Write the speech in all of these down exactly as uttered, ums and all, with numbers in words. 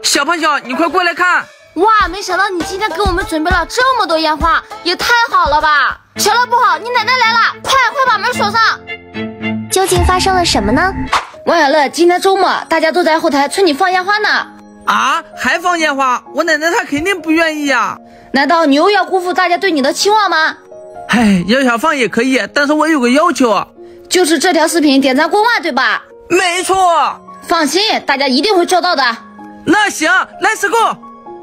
小胖小，你快过来看！ 哇，没想到你今天给我们准备了这么多烟花，也太好了吧！小乐不好，你奶奶来了，快快把门锁上！ 究竟发生了什么呢？ 王小乐，今天周末，大家都在后台催你放烟花呢。 啊，还放烟花？我奶奶她肯定不愿意呀！ 难道你又要辜负大家对你的期望吗？ 唉，要想放也可以，但是我有个要求， 就是这条视频点赞过万，对吧？ 没错。 放心，大家一定会做到的。 那行 ，Let's go。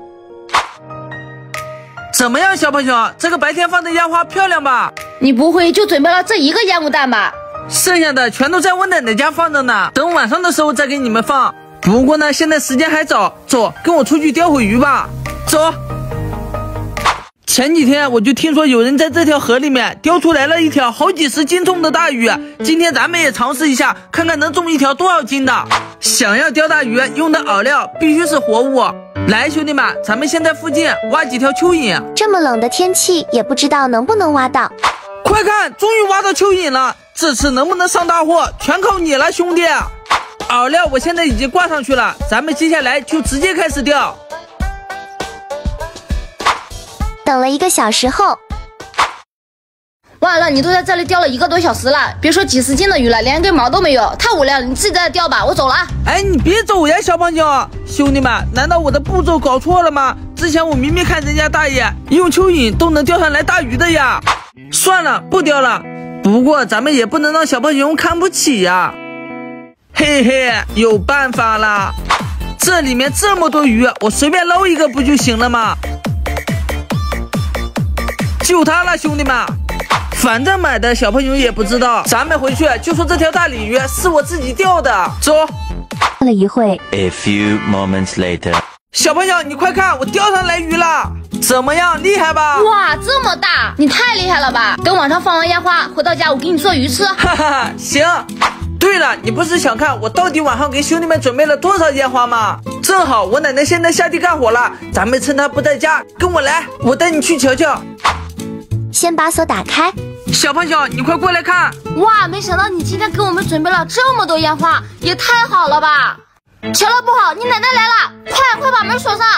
怎么样，小朋友？这个白天放的烟花漂亮吧？ 你不会就准备了这一个烟雾弹吧？ 剩下的全都在我奶奶家放着呢，等晚上的时候再给你们放。不过呢，现在时间还早，走，跟我出去钓会鱼吧。走。前几天我就听说有人在这条河里面钓出来了一条好几十斤重的大鱼，今天咱们也尝试一下，看看能中一条多少斤的。想要钓大鱼，用的饵料必须是活物。来，兄弟们，咱们先在附近挖几条蚯蚓。 这么冷的天气，也不知道能不能挖到。 快看，终于挖到蚯蚓了！这次能不能上大货，全靠你了，兄弟。饵料我现在已经挂上去了，咱们接下来就直接开始钓。 等了一个小时后， 完了，你都在这里钓了一个多小时了，别说几十斤的鱼了，连根毛都没有，太无聊了，你自己在这钓吧，我走了。 哎，你别走呀，小胖妞！兄弟们，难道我的步骤搞错了吗？之前我明明看人家大爷用蚯蚓都能钓上来大鱼的呀。算了，不钓了。不过咱们也不能让小胖熊看不起呀。嘿嘿，有办法了！这里面这么多鱼，我随便捞一个不就行了吗？就它了，兄弟们！反正买的小朋友也不知道，咱们回去就说这条大鲤鱼是我自己钓的。走。 过了一会 ，A few moments later， 小朋友，你快看，我钓上来鱼了，怎么样，厉害吧？ 哇，这么大，你太厉害了吧！等晚上放完烟花，回到家我给你做鱼吃。 哈哈，行。对了，你不是想看我到底晚上给兄弟们准备了多少烟花吗？正好我奶奶现在下地干活了，咱们趁她不在家，跟我来，我带你去瞧瞧。 先把锁打开。 小胖小，你快过来看！ 哇，没想到你今天给我们准备了这么多烟花，也太好了吧！小乐不好，你奶奶来了，快快把门锁上！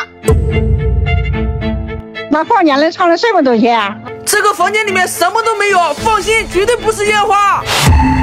那房间里藏了什么东西啊？ 这个房间里面什么都没有，放心，绝对不是烟花。